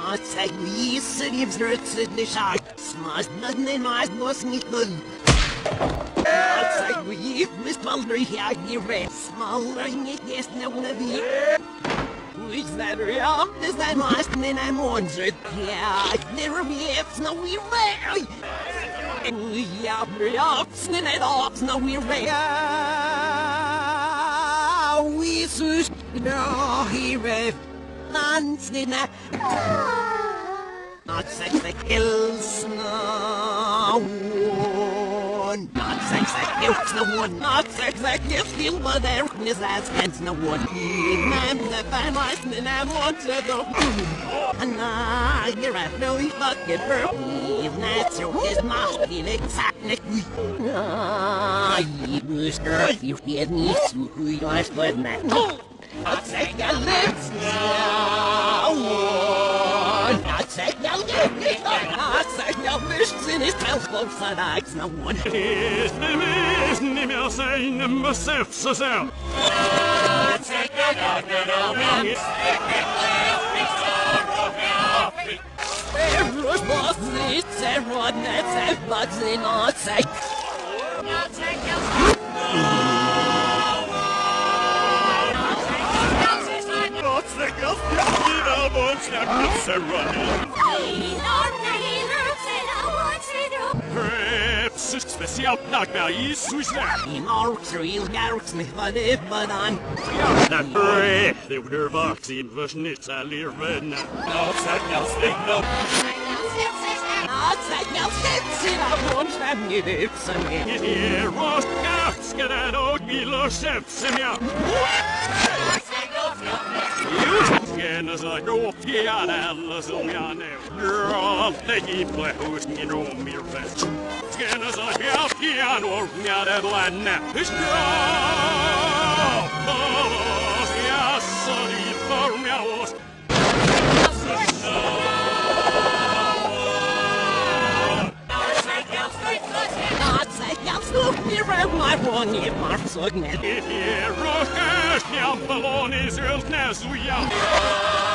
Not say we sleeves roots in the shark. Smash nothing in my boss meat moon. Not say we must boundary here, you red. Small ring it, yes, no one of you. Which that real is that last and I'm wondering. Yeah, never be if no we red. And we have reops and it ops, no we red. We swoosh, no, he red. Dance in a not sex that kills no one. Not sex that kills no one. Not sex that kills you, but there is as against no one. I'm the fan life and I want to go. And you're at no fucking burp. That's your his master in exactly. You was earth, you get me to who you are, but not. Not say your lips now. Not say your lips. Not say your lips in his mouth close and eyes no one. Is the email saying myself so sound? Not say your lips. Everyone's boss is everyone that's everybody not say. Not say your lips. Special knockdown, you switch that. In all three garrets, me for the banan. That breath, they were box in Verschnitz, I live red now. No, set no stick, no. Not set no sticks in a bunch of new dips and me. Here, roast guts, get that old gilo chefs in ya. Känner sig råkigare eller som jag nu. Alltid i plötsligt om mir fest. Känner sig råkigare och med ett länne. Förstå! Oss, jag så i form jag oss. My one year mark so net. If you're a cash, you'll belong is real now, so yeah.